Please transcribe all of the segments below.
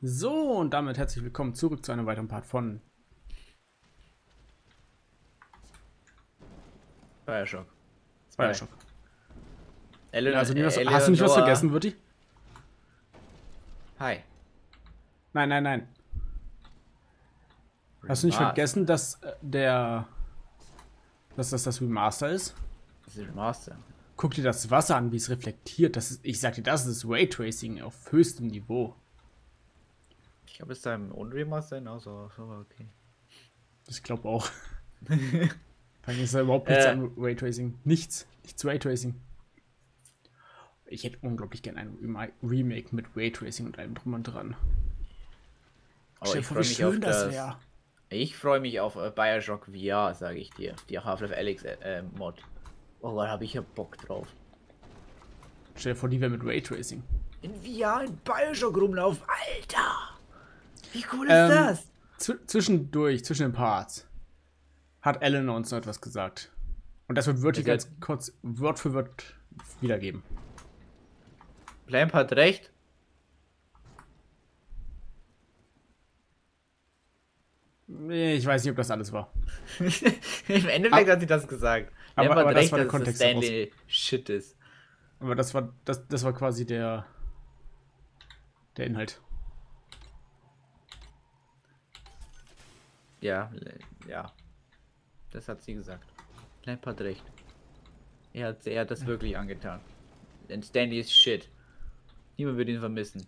So, und damit herzlich willkommen zurück zu einem weiteren Part von Bioshock. Bioshock. Eleanor, Also, hast du nicht was vergessen, Wirti? Hi. Nein, nein, nein. Hast du nicht vergessen, dass das Remaster ist? Das ist Remaster. Guck dir das Wasser an, wie es reflektiert. Ich sag dir, das ist Raytracing auf höchstem Niveau. Ich glaube, es ist da im Unremaster genauso, aber okay. Ich glaube auch. Dann ist da überhaupt nichts an Raytracing. Nichts Raytracing. Ich hätte unglaublich gerne ein Remake mit Raytracing und allem drum und dran. Oh, ich freue mich auf das. Ich freue mich auf Bioshock VR, sage ich dir. Die Half-Life Alyx Mod. Oh, da habe ich ja Bock drauf. Stell dir vor, die wäre mit Raytracing. In VR in Bioshock rumlaufen, Alter! Wie cool ist das? Zwischendurch, zwischen den Parts, hat Eleanor uns noch etwas gesagt. Und das wird wirklich ganz kurz Wort für Wort wiedergeben. Lamp hat recht. Ich weiß nicht, ob das alles war. Im Endeffekt hat sie das gesagt. Lamp hat recht, dass Kontext Stanley Shit ist. Aber das war quasi der Inhalt. Ja. Das hat sie gesagt. Lamp hat recht. Er hat das wirklich angetan. Denn Stanley ist Shit. Niemand wird ihn vermissen.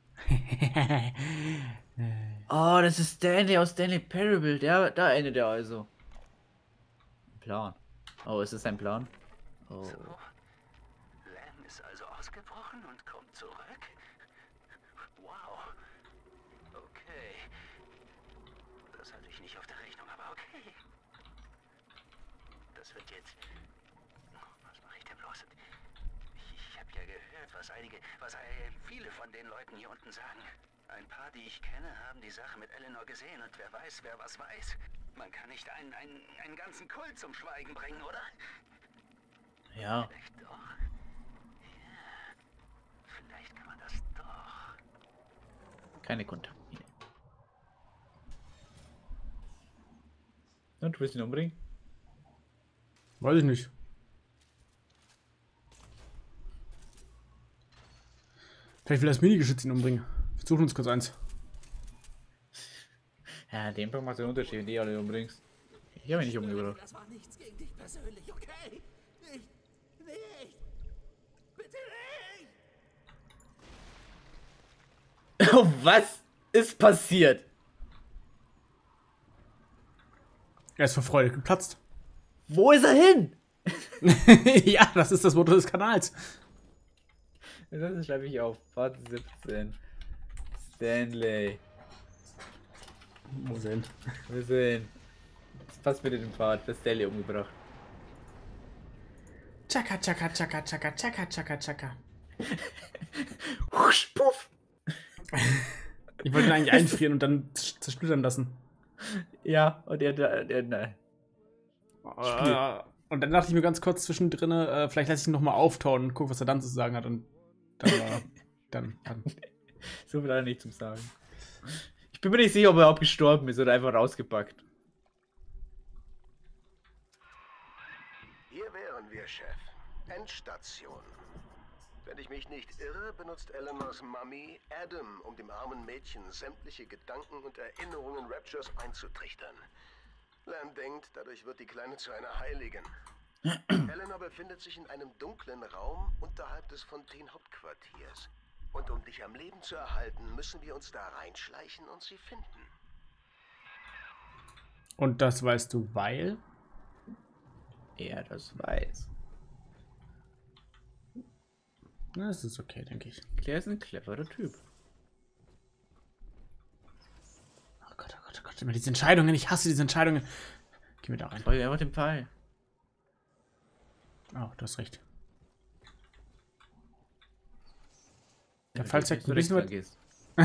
Oh, das ist Stanley aus Stanley Parable. Da endet er also. Plan. Oh, ist es ein Plan? Oh. So, Lamb ist also ausgebrochen und kommt zurück? Wow. Okay. Das hatte ich nicht auf der Rechnung, aber okay. Das wird jetzt... Was mache ich denn bloß? Ich habe ja gehört, was viele von den Leuten hier unten sagen. Ein paar, die ich kenne, haben die Sache mit Eleanor gesehen und wer weiß, wer was weiß. Man kann nicht einen ganzen Kult zum Schweigen bringen, oder? Ja. Vielleicht doch. Ja. Vielleicht kann man das doch. Keine Kontamine. Und du willst ihn umbringen? Weiß ich nicht. Vielleicht will das Mini-Geschütz ihn umbringen. Wir suchen uns kurz eins. Ja, den Punkt macht den Unterschied, wenn die alle umbringst. Ich habe ihn nicht umgebracht. Das war nichts gegen dich persönlich, okay? Nicht. Bitte nicht. Oh, was ist passiert? Er ist vor Freude geplatzt. Wo ist er hin? Ja, das ist das Motto des Kanals. Das schreibe ich auf. Part 17. Stanley. Wo sind? Wir sehen. Das passt mit dem Part. Das Stanley umgebracht. Chaka, chaka, chaka, chaka, chaka, chaka, chaka. Husch, puff. Ich wollte ihn eigentlich einfrieren und dann zersplittern lassen. Ja, und nein. Und dann dachte ich mir ganz kurz zwischendrin, vielleicht lasse ich ihn nochmal auftauen und gucke, was er dann zu sagen hat. Und dann. So viel nicht zum Sagen. Ich bin mir nicht sicher, ob er auch gestorben ist oder einfach rausgepackt. Hier wären wir, Chef. Endstation. Wenn ich mich nicht irre, benutzt Eleanors Mummy Adam, um dem armen Mädchen sämtliche Gedanken und Erinnerungen Raptures einzutrichtern. Lamb denkt, dadurch wird die Kleine zu einer Heiligen. Eleanor befindet sich in einem dunklen Raum unterhalb des Fontaine-Hauptquartiers. Und um dich am Leben zu erhalten, müssen wir uns da reinschleichen und sie finden. Und das weißt du, weil? Er das weiß. Na, das ist okay, denke ich. Claire ist ein cleverer Typ. Oh Gott, oh Gott, oh Gott. Immer diese Entscheidungen. Ich hasse diese Entscheidungen. Geh mir da rein. Folge einfach den Pfeil. Oh, du hast recht. Der Fall zeigt ein bisschen was.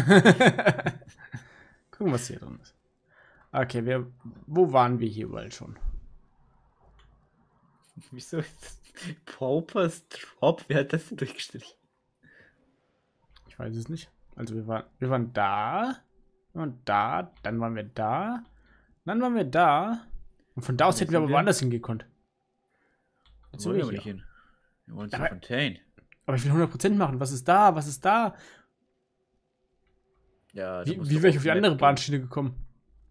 Gucken, was hier drin ist. Okay, wo waren wir hier überall schon? Wieso ist das? Paupers Drop? Wer hat das denn durchgestrichen? Ich weiß es nicht. Also wir waren da. Und da. Dann waren wir da. Dann waren wir da. Und von da aus hätten wir aber woanders hingekonnt. Jetzt wollen wir aber nicht hin. Wir wollen zur Fontaine. Aber ich will 100% machen. Was ist da? Was ist da? Ja, wie wäre ich auf die andere Bahnschiene gekommen?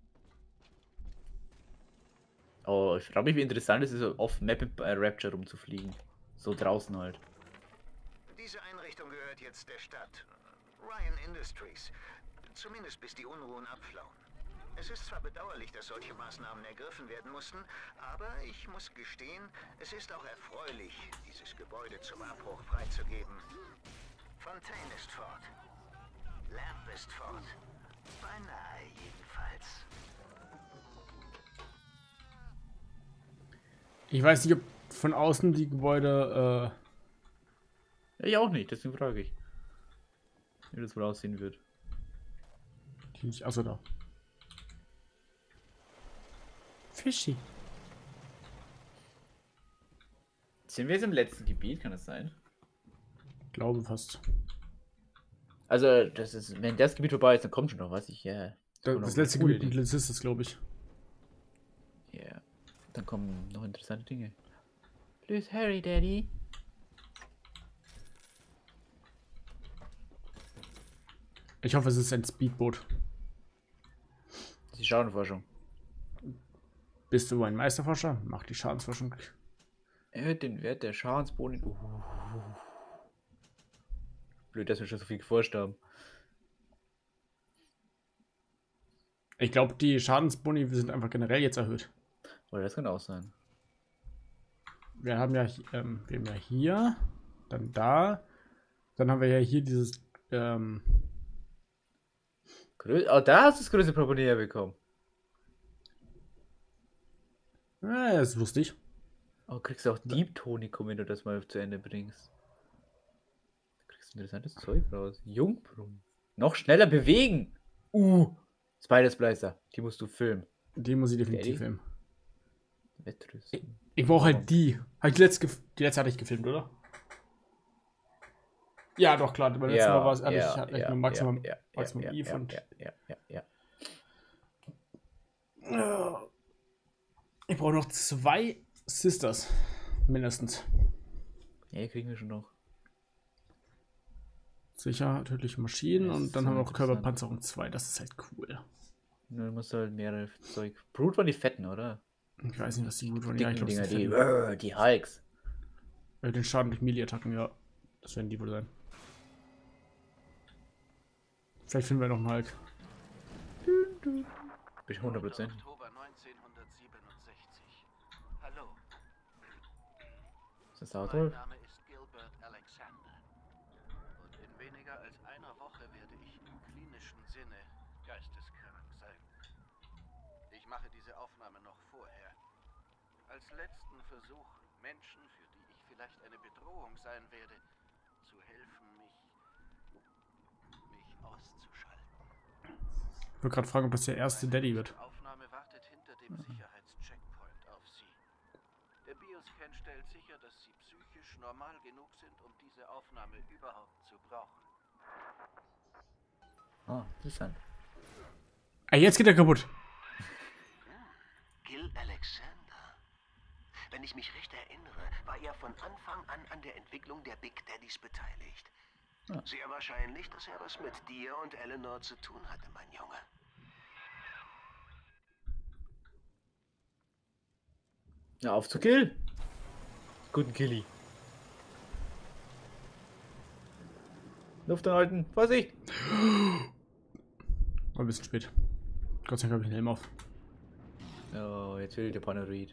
Oh, ich frage mich, wie interessant es ist, auf Map mit Rapture rumzufliegen. So draußen halt. Diese Einrichtung gehört jetzt der Stadt. Ryan Industries. Zumindest bis die Unruhen abflauen. Es ist zwar bedauerlich, dass solche Maßnahmen ergriffen werden mussten, aber ich muss gestehen, es ist auch erfreulich, dieses Gebäude zum Abbruch freizugeben. Fontaine ist fort. Lamp ist fort. Beinahe jedenfalls. Ich weiß nicht, ob von außen die Gebäude... Ich auch nicht, deswegen frage ich. Wie das wohl aussehen wird. Achso, da. Fischi. Sind wir jetzt im letzten Gebiet, kann das sein? Glaube fast. Also, das ist, wenn das Gebiet vorbei ist, dann kommt schon noch was. Das letzte Gebiet mit Liz ist das, glaube ich. Ja. Yeah. Dann kommen noch interessante Dinge. Please hurry, Daddy. Ich hoffe, es ist ein Speedboot. Das ist die Schadenforschung. Bist du ein Meisterforscher? Mach die Schadensforschung. Erhöht den Wert der Schadensboni. Blöd, dass wir schon so viel geforscht haben. Ich glaube, die Schadensboni sind einfach generell jetzt erhöht. Oder das kann auch sein. Wir haben ja hier, dann da, dann haben wir ja hier dieses. Oh, da hast du das größte Problem bekommen. Das ist lustig. Oh, kriegst du auch Deep Tonikum, wenn du das mal zu Ende bringst. Du kriegst interessantes Zeug raus. Jungbrunnen. Noch schneller bewegen. Spider Splicer. Die musst du filmen. Die muss ich definitiv filmen. Wettrüsten. Ich brauche halt die. Die letzte hatte ich gefilmt, oder? Ja, doch, klar. Beim letzten Mal hatte ich nur Maximum Eve und. Ich brauche noch 2 Sisters. Mindestens. Ja, die kriegen wir schon noch. Sicher, tödliche Maschinen und dann haben wir noch Körperpanzerung 2. Das ist halt cool. Du musst halt mehrere Zeug. Brute waren die Fetten, oder? Ich weiß nicht, was die gut waren. Ja, ich glaube, die Hulks. Den Schaden durch Melee-Attacken, ja. Das werden die wohl sein. Vielleicht finden wir noch einen Hulk. Bin ich 100%. Oktober 1967. Hallo. Ist das Auto? Mein Name ist Gilbert Alexander. Und in weniger als einer Woche werde ich im klinischen Sinne geisteskrank sein. Ich mache diese Aufnahme noch vorher. Als letzten Versuch, Menschen, für die ich vielleicht eine Bedrohung sein werde, zu helfen, mich auszuschalten. Ich wollte gerade fragen, ob das der erste Daddy wird. Die Aufnahme wartet hinter dem Sicherheitscheckpoint auf Sie. Der Bioscan stellt sicher, dass Sie psychisch normal genug sind, um diese Aufnahme überhaupt zu brauchen. Oh, interessant. Jetzt geht er kaputt. Gil Alexander. Wenn ich mich recht erinnere, war er von Anfang an der Entwicklung der Big Daddies beteiligt. Ja. Sehr wahrscheinlich, dass er was mit dir und Eleanor zu tun hatte, mein Junge. Ja, auf zu Kill. Guten Killi. Luft anhalten. Vorsicht. War ein bisschen spät. Gott sei Dank habe ich einen Helm auf. Oh, jetzt will der Paranoid.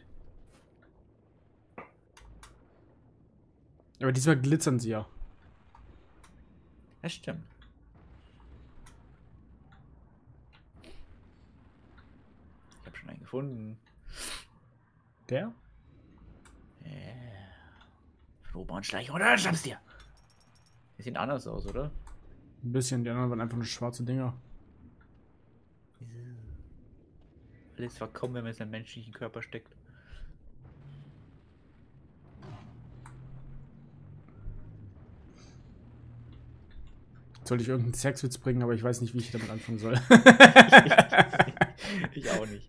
Aber diesmal glitzern sie ja. Das stimmt. Ich habe schon einen gefunden. Der? Flohbahnschleicher oder Schnapstier. Die sehen anders aus, oder? Ein bisschen, die anderen waren einfach nur schwarze Dinger. Alles verkommen, wenn man in seinem menschlichen Körper steckt. Sollte ich irgendeinen Sexwitz bringen, aber ich weiß nicht, wie ich damit anfangen soll. Ich auch nicht.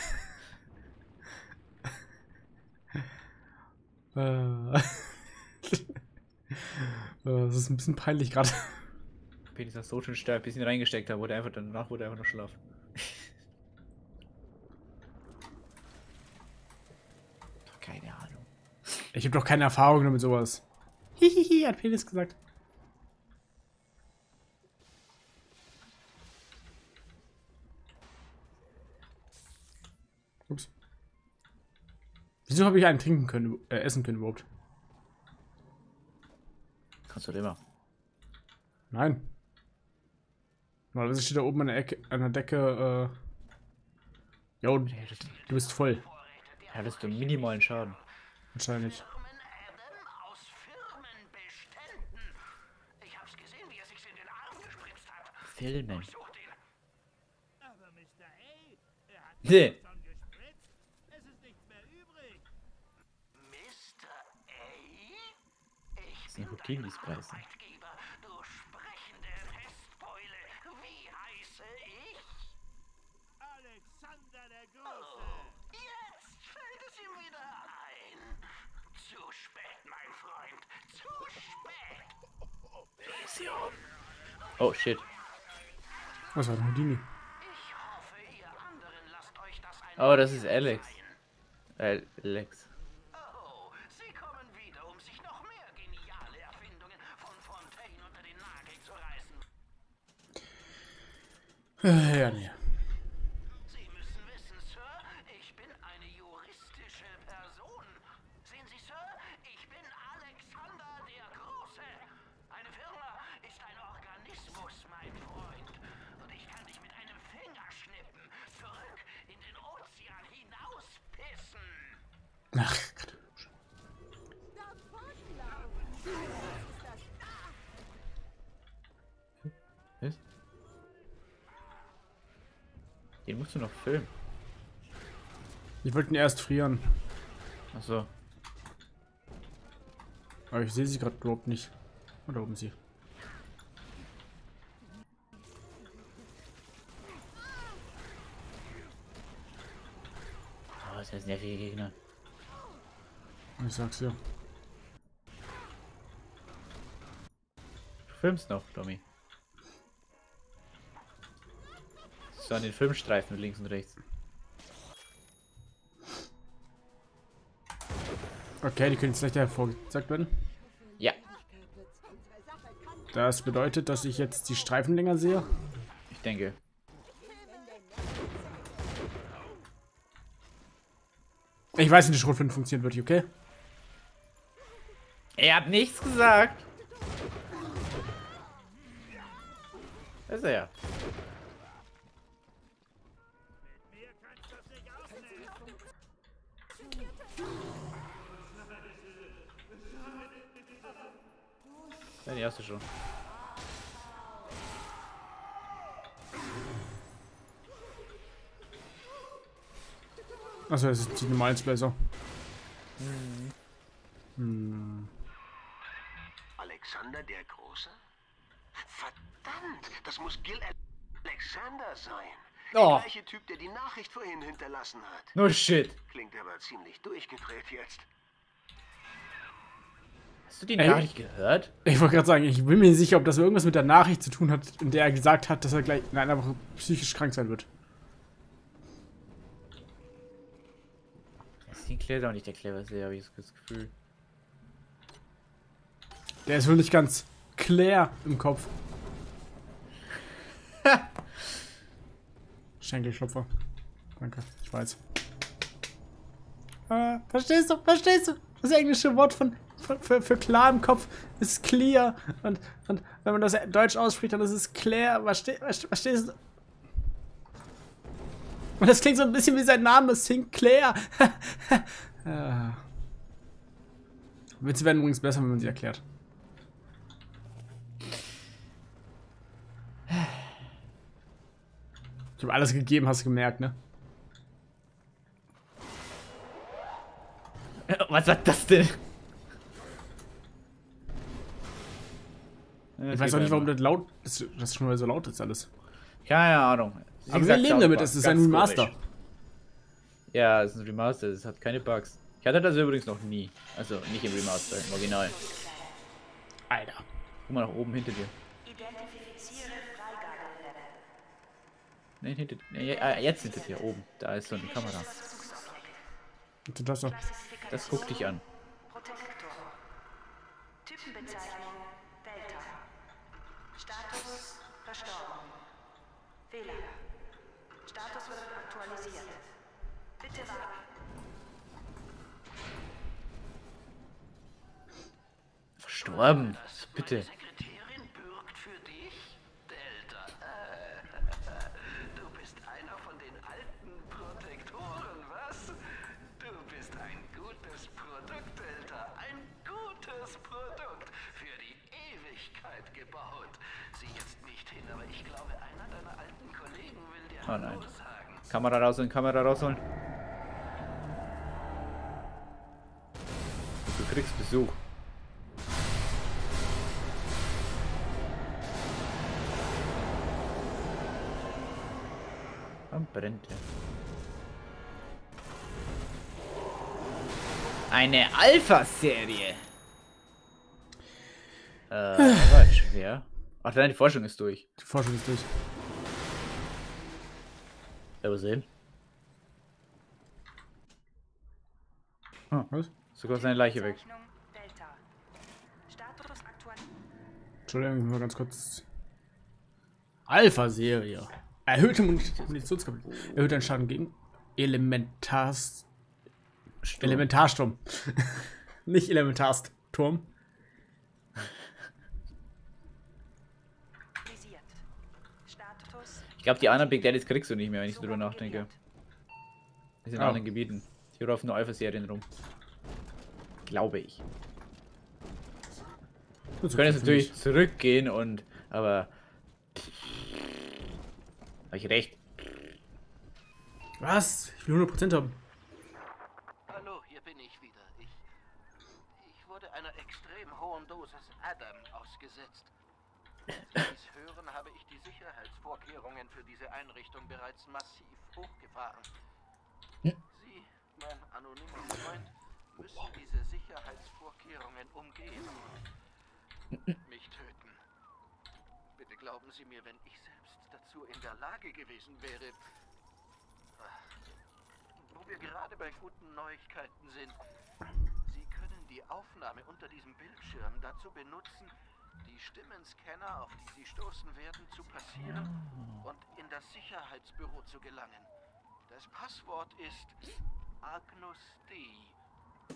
Das ist ein bisschen peinlich gerade. Penis ist so schön stark, ein bisschen reingesteckt habe, danach wurde einfach nur schlaff. Keine Ahnung. Ich habe doch keine Erfahrung damit sowas. Hihihi, hat Penis gesagt. Ups. Wieso habe ich einen trinken können, essen können überhaupt? Kannst du immer. Nein. Normalerweise steht da oben an der Decke, jo, du bist voll. Hattest du minimalen Schaden. Wahrscheinlich. Adam aus Firmenbeständen. Ich hab's gesehen, wie er sich in den Arm gespritzt hat. Filmen. Sucht ihn. Aber Mr. A, er hat Nee. schon gespritzt. Es ist nichts mehr übrig. Mr. A? Ich Das sind bin Routinen, dein die Preise. Arbeitgeber, du sprechende Pestbeule. Wie heiße ich? Alexander der Große. Jetzt fällt es ihm wieder ein. Zu spät, mein Freund. Zu spät. Oh shit. Was war denn Houdini? Ich hoffe, ihr anderen lasst euch das ein. Oh, das ist Alex. Alex. Oh, sie kommen wieder, um sich noch mehr geniale Erfindungen von Fontaine unter den Nagel zu reißen. Ja, nee. Sie müssen wissen, Sir, ich bin eine juristische Person. Sehen Sie, Sir, ich bin Alexander der Große. Eine Firma ist ein Organismus, mein Freund. Und ich kann dich mit einem Fingerschnippen zurück in den Ozean hinauspissen. Ach, Was? Den musst du noch filmen. ich wollte ihn erst frieren. Achso. Aber ich sehe sie gerade überhaupt nicht. Da oben sie. Oh, das ist nervige Gegner. Ich sag's ja. Du filmst noch, Tommy. So an den Filmstreifen links und rechts. Okay, die können jetzt leichter hervorgesagt werden. Ja, Das bedeutet, dass ich jetzt die Streifen länger sehe. ich denke. Ich weiß nicht, wie die Schrotflinte funktioniert wirklich, okay? Er hat nichts gesagt. Da ist er ja. Mir kannst du das nicht ausnehmen. Ja, die hast du schon. Achso, das ist die normalen Splicer. Alexander der Große? Verdammt, das muss Gil Alexander sein. Der Oh. gleiche Typ, der die Nachricht vorhin hinterlassen hat. No shit. Klingt aber ziemlich durchgedreht jetzt. Hast du die Ey. Nachricht gehört? Ich wollte gerade sagen, ich bin mir nicht sicher, ob das irgendwas mit der Nachricht zu tun hat, in der er gesagt hat, dass er gleich in einer Woche psychisch krank sein wird. Sinclair ist auch nicht der cleverste, habe ich das Gefühl. Der ist wohl nicht ganz klar im Kopf. Schenkelklopfer. Danke, ich weiß. Verstehst du? Verstehst du? Das englische Wort für klar im Kopf ist clear. Und wenn man das Deutsch ausspricht, dann ist es clear. Verstehst du? Und das klingt so ein bisschen wie sein Name, Sinclair. Witze werden übrigens besser, wenn man sie erklärt. Ich habe alles gegeben, hast du gemerkt, ne? Was war das denn? Ich weiß auch nicht, warum das laut ist, das schon mal so laut ist alles. Keine Ahnung. Wie Aber wir gesagt, leben damit, Soundbar. es ist Ganz ein Remaster. komisch. Ja, es ist ein Remaster, es hat keine Bugs. Ich hatte das übrigens noch nie. Also nicht im Remaster, im Original. Alter. Guck mal nach oben hinter dir. Nein, hinter dir. Nee, jetzt hinter dir, oben. Da ist so eine Kamera. Und das doch. Das guckt dich an. Protektor. Typenbezeichnung Delta. Status verstorben. Fehler. Status wird aktualisiert. Bitte warten. Verstorben. Bitte. Sekretärin bürgt für dich? Delta. Du bist einer von den alten Protektoren, was? Du bist ein gutes Produkt, Delta. Ein gutes Produkt. Für die Ewigkeit gebaut. Sieh jetzt nicht hin, aber ich glaube, einer deiner alten Kollegen will dir Oh nein. Hallo sagen. Kamera rausholen, Kamera rausholen. Du kriegst Besuch. Warum brennt der? Eine Alpha-Serie. War schwer. Ach nein, die Forschung ist durch. Die Forschung ist durch. Ja, sehen. Was? Sogar seine Leiche weg. Bezeichnung Delta. Status aktualisiert. Entschuldigung, ich muss mal ganz kurz. Alpha-Serie. Erhöhte Munitionskapazität. Erhöhter Schaden gegen Elementarsturm. Nicht Elementarsturm. Status Ich glaube, die anderen Big Daddies kriegst du nicht mehr, wenn ich so drüber nachdenke. Die sind in Ah. anderen Gebieten. Hier laufen nur Alpha-Serien rum. Glaube ich. Wir können jetzt natürlich zurückgehen und. Aber. Habe ich recht? Was? Ich will 100% haben. Hallo, hier bin ich wieder. Ich wurde einer extrem hohen Dosis Adam ausgesetzt. Wenn Sie dies hören, habe ich die Sicherheitsvorkehrungen für diese Einrichtung bereits massiv hochgefahren. Sie, mein anonymer Freund, müssen diese Sicherheitsvorkehrungen umgehen und mich töten. Bitte glauben Sie mir, wenn ich selbst dazu in der Lage gewesen wäre. Wo wir gerade bei guten Neuigkeiten sind. Sie können die Aufnahme unter diesem Bildschirm dazu benutzen, die Stimmenscanner, auf die Sie stoßen werden, zu passieren und in das Sicherheitsbüro zu gelangen. Das Passwort ist Agnus D.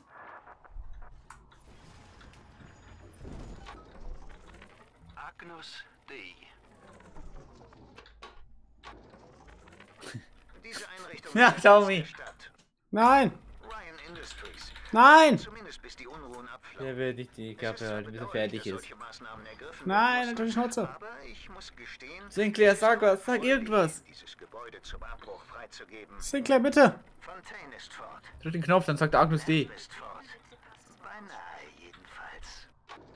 Agnus D. Diese Einrichtung Ja, ist schau mich. Stadt. Nein! Ryan Industries. Nein! Zumindest bis die Unruhen abflauen. Der wird nicht die Kappe halten, bis er fertig ist. Nein, natürlich Schnauze. Aber ich muss gestehen, Sinclair, sag was, sag irgendwas. dieses Gebäude zum Abbruch freizugeben. Sinclair, bitte! Fontaine ist fort. Drück den Knopf, dann sagt der Agnus D. Ist fort. Beinahe jedenfalls.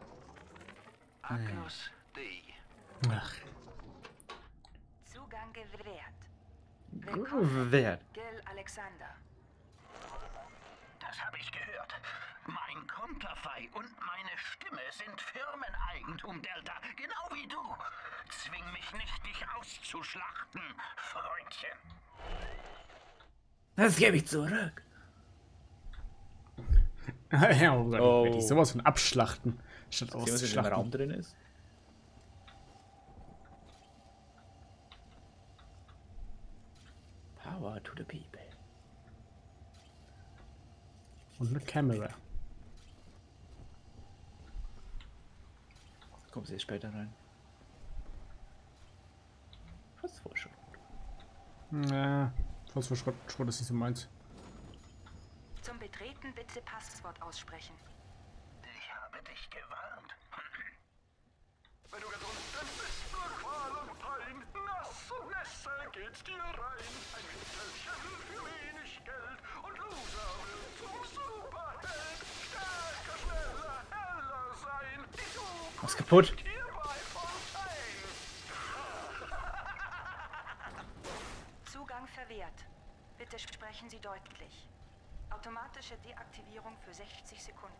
Agnus D. Ach, Zugang gewährt. Wer? Gil Alexander. Das habe ich gehört. Mein Konterfei und meine Stimme sind Firmeneigentum, Delta. Genau wie du. Zwing mich nicht, dich auszuschlachten, Freundchen. Das gebe ich zurück. ja, oh Gott, Oh. werde ich sowas von abschlachten, statt Sehen, was in dem auszuschlachten. Raum drin ist? Power to the people. Und eine Kamera. Kommen Sie später rein. Phosphorschrott. Ja, Phosphorschrott Schrott ist nicht so meins. Zum Betreten bitte Passwort aussprechen. Ich habe dich gewarnt. Wenn du ganz unten bist, nur Qual und Pein, nass und Nässe geht's dir rein. Ein Winterchen für wenig Geld und Loser will zum Superheld. Stärker, schneller, heller sein. Die Zukunft Was kaputt? hierbei Zugang verwehrt. Bitte sprechen Sie deutlich. Automatische Deaktivierung für 60 Sekunden.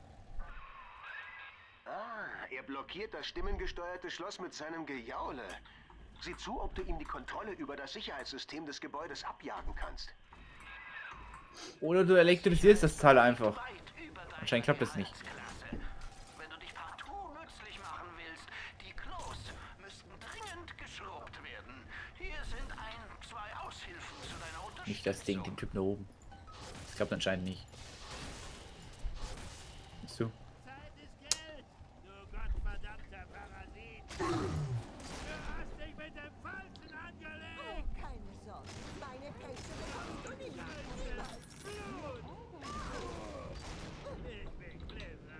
Ah, er blockiert das stimmengesteuerte Schloss mit seinem Gejaule. Sieh zu, ob du ihm die Kontrolle über das Sicherheitssystem des Gebäudes abjagen kannst. Oder du elektrisierst das Teil einfach. Anscheinend klappt das nicht. Wenn du dich partout nützlich machen willst, die Klos müssten dringend geschrubbt werden. Hier sind zwei Aushilfen zu deiner Unterstützung. Nicht das Ding, den Typ da oben. Das klappt anscheinend nicht. Siehst du? Zeit ist Geld, du gottverdammter Parasit. Du hast dich mit dem Falschen angelegt. Keine Sorge, meine Pässe bekommst du nicht. Niemals. Ich bin Blizzard.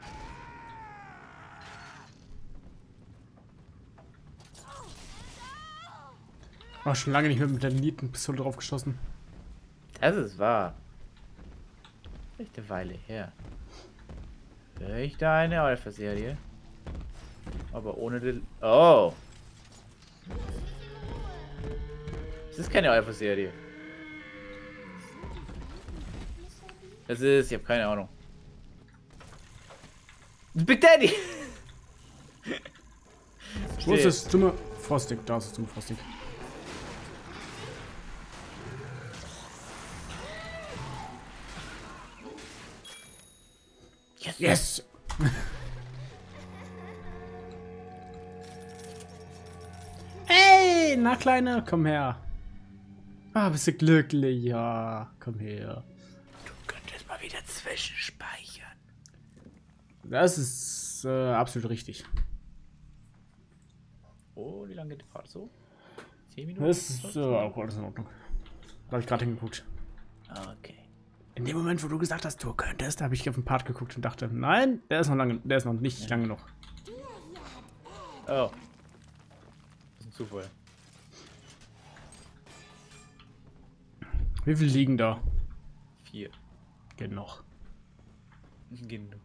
War schon lange nicht mehr mit der Nietenpistole drauf geschossen. Das ist wahr. Echt eine Weile her. Höre ich da eine Alpha-Serie? Aber ohne den... Oh! Das ist keine Alpha-Serie. Das ist... Ich habe keine Ahnung. Big Daddy! Wo ist das dumme Frostig? Da ist das dumme Frostig. Yes! Hey, na Kleine, komm her. Ah, bist du glücklich? Ja, komm her. Du könntest mal wieder zwischenspeichern. Das ist absolut richtig. Oh, wie lange geht die Fahrt so? 10 Minuten? Das ist auch alles in Ordnung. Da habe ich gerade hingeguckt. Okay. In dem Moment, wo du gesagt hast, du könntest, habe ich auf den Part geguckt und dachte, nein, der ist noch nicht lange noch. Oh. Das ist ein Zufall. Wie viel liegen da? 4. Genug. Genug.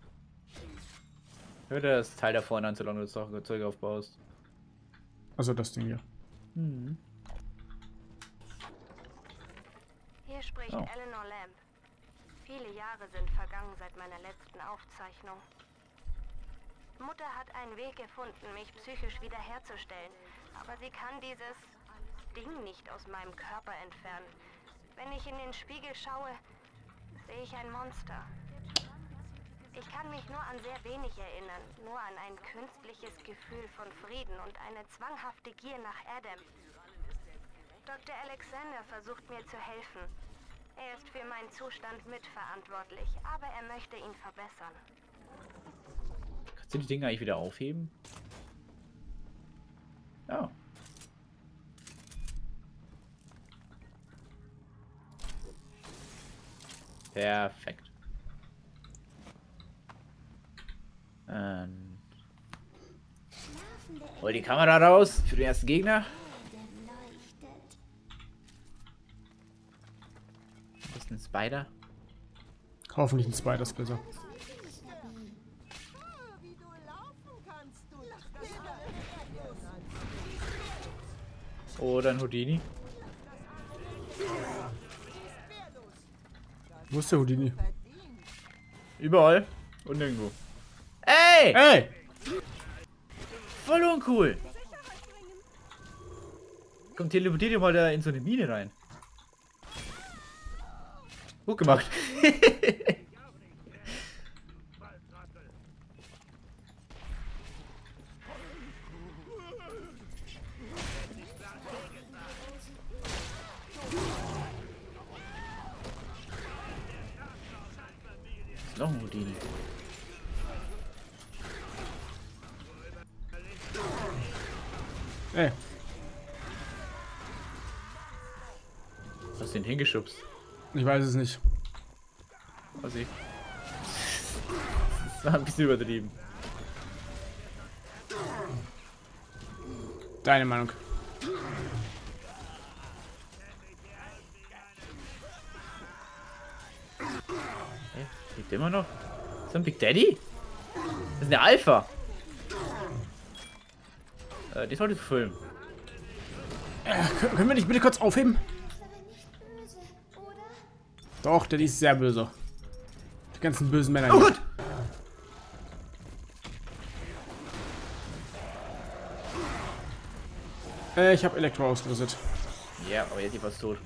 Hör dir das Teil da vorne an, solange du das Zeug aufbaust. Also das Ding hier. Mhm. Hier spricht Oh. Eleanor Lamb. Viele Jahre sind vergangen seit meiner letzten Aufzeichnung. Mutter hat einen Weg gefunden, mich psychisch wiederherzustellen, aber sie kann dieses Ding nicht aus meinem Körper entfernen. Wenn ich in den Spiegel schaue, sehe ich ein Monster. Ich kann mich nur an sehr wenig erinnern, nur an ein künstliches Gefühl von Frieden und eine zwanghafte Gier nach Adam. Dr. Alexander versucht mir zu helfen. Er ist für meinen Zustand mitverantwortlich, aber er möchte ihn verbessern. Kannst du die Dinger eigentlich wieder aufheben? Ja. Perfekt. Hol die Kamera raus für den ersten Gegner. Das ist ein Spider. Hoffentlich ein Spider ist besser. Wie du laufen kannst, du. Oder ein Houdini. Wo ist der Houdini? Überall und nirgendwo. Ey! Ey! Voll uncool! Komm, teleportier dir mal da in so eine Mine rein. Gut gemacht. Noch ein Houdini. Ey, Hast du den hingeschubst? ich weiß es nicht. Was ich? Das war ein bisschen übertrieben. Deine Meinung. Lebt immer noch? Ist das ein Big Daddy? Das ist eine Alpha. Die solltest du filmen. Können wir dich bitte kurz aufheben? Doch, der ist sehr böse. Die ganzen bösen Männer. Oh hier. Gott! Ich habe Elektro ausgerüstet. Ja, aber jetzt ist fast tot.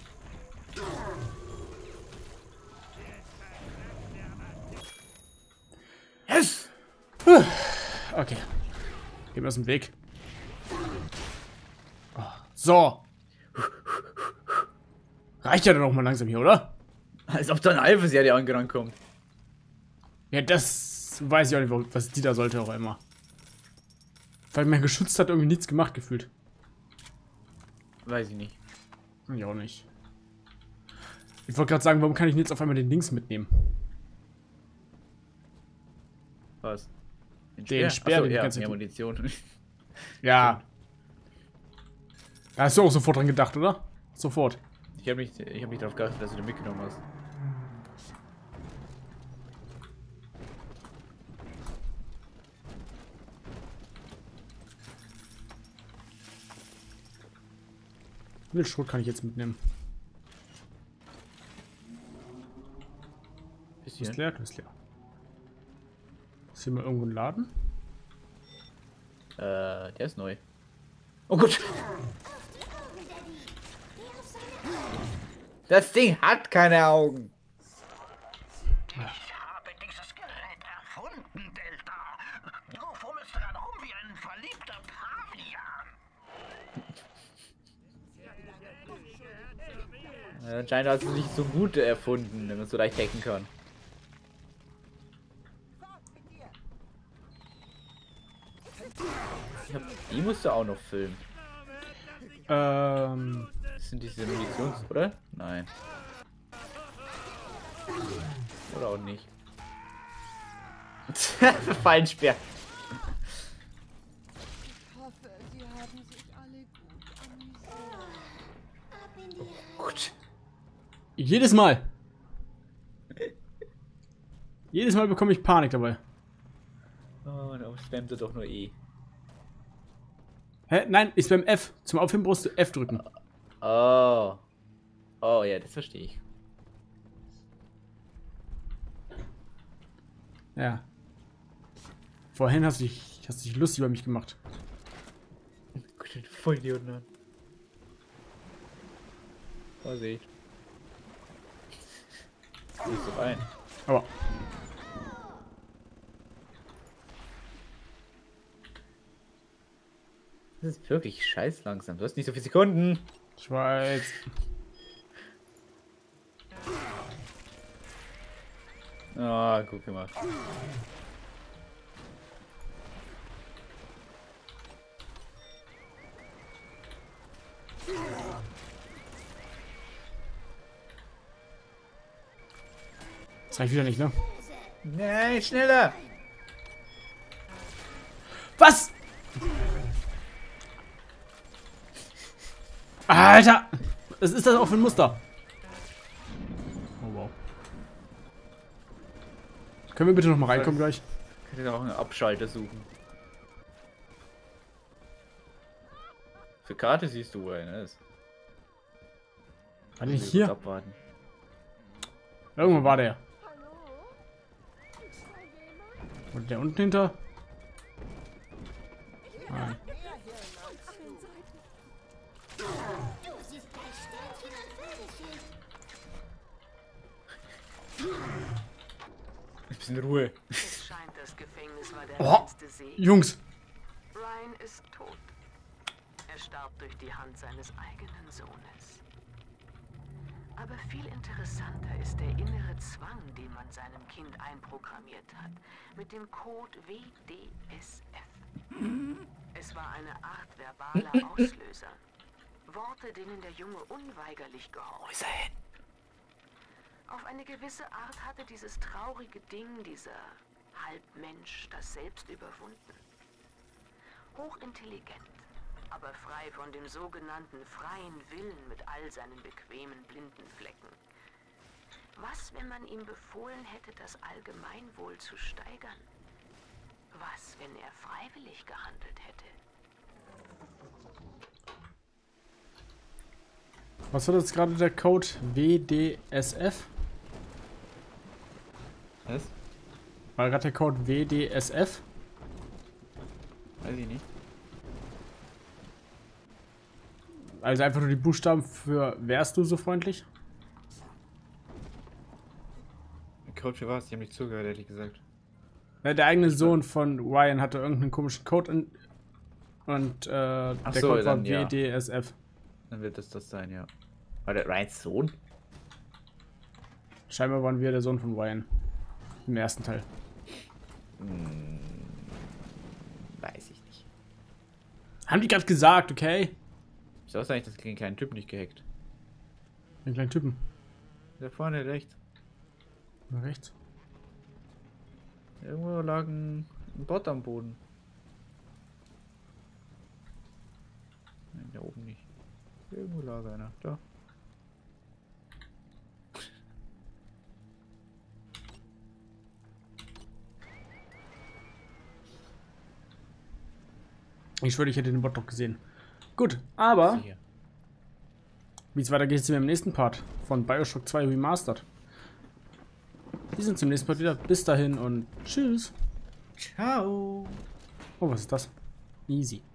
Yes! Okay. Gehen wir aus dem Weg. Oh, so. Reicht ja dann auch mal langsam hier, oder? Als ob da ein Alpha-Serie angerannt kommt. Ja, das weiß ich auch nicht, was die da sollte auch immer. Weil mein geschützt hat irgendwie nichts gemacht gefühlt. Weiß ich nicht. Ich auch nicht. Ich wollte gerade sagen, warum kann ich jetzt auf einmal den Dings mitnehmen? Was? Den Speer, Achso, den die ja, ganze mehr Zeit- Munition. Ja. Da hast du auch sofort dran gedacht, oder? Sofort. Ich hab nicht darauf geachtet, dass du den mitgenommen hast. Wie viel Schrot kann ich jetzt mitnehmen? Du Bisschen. bist leer, du bist leer. Ist hier mal irgendwo ein Laden? Der ist neu. Oh Gott! Das Ding hat keine Augen! Ich habe dieses Gerät erfunden, Delta. Du fummelst dran rum wie ein verliebter Pavian. Anscheinend hast du es nicht so gut erfunden, wenn man es so leicht hacken kann. Die musst du auch noch filmen. Das sind diese Munitions... oder? Nein. Oder auch nicht. Fallensperr. Ich hoffe, Sie haben sich alle gut amüsiert. Gut. Jedes Mal. Jedes Mal bekomme ich Panik dabei. Oh, da spammt er doch nur E. Hä? Nein, ist beim F. Zum Aufheben brauchst du F drücken. Oh. Oh ja, das verstehe ich. Ja. Vorhin hast du dich lustig über mich gemacht. Gut, den Vollidioten an. Vorsicht. Siehst du ein. Aber. Das ist wirklich scheiß langsam. Du hast nicht so viele Sekunden. Schweiz. Ah, gut gemacht. Das reicht wieder nicht, ne? Nein, schneller! Was? Alter! Was ist das auch für ein Muster? Oh wow. Können wir bitte noch mal reinkommen gleich? Ich könnte auch einen Abschalter suchen. Für Karte siehst du, wo einer ist. War der nicht Kurz hier? Abwarten. Irgendwo war der. Hallo? Ist da jemand? Und der unten hinter? Nein. Ein bisschen Ruhe. Es scheint, das Gefängnis war der Oh, letzte See. Jungs. Ryan ist tot. Er starb durch die Hand seines eigenen Sohnes. Aber viel interessanter ist der innere Zwang, den man seinem Kind einprogrammiert hat, mit dem Code WDSF. Es war eine Art verbaler Auslöser. Worte, denen der Junge unweigerlich gehorchte. Auf eine gewisse Art hatte dieses traurige Ding, dieser Halbmensch, das selbst überwunden. Hochintelligent, aber frei von dem sogenannten freien Willen mit all seinen bequemen blinden Flecken. Was, wenn man ihm befohlen hätte, das Allgemeinwohl zu steigern? Was, wenn er freiwillig gehandelt hätte? Was war das gerade der Code? WDSF? Was? War gerade der Code WDSF? Weiß ich nicht. Also einfach nur die Buchstaben für wärst du so freundlich? Code für was? Die haben nicht zugehört, ehrlich gesagt. Ja, der eigene Sohn von Ryan hatte irgendeinen komischen Code und der so, Code war dann, ja. WDSF. Dann wird das sein, ja. War der Ryans Sohn? Scheinbar waren wir der Sohn von Ryan. Im ersten Teil. Weiß ich nicht. Haben die gerade gesagt, okay? Wieso hast du eigentlich das kleinen Typ nicht gehackt? Den kleinen Typen. Da vorne rechts. Nach rechts. Irgendwo lag ein Bot am Boden. Nein, da oben nicht. Irgendwo lag einer. Da. Ich schwöre, ich hätte den Bot doch gesehen. Gut, aber Sicher. wie es weitergeht, sehen wir im nächsten Part von Bioshock 2 Remastered. Wir sind zum nächsten Part wieder. Bis dahin und tschüss. Ciao. Oh, was ist das? Easy.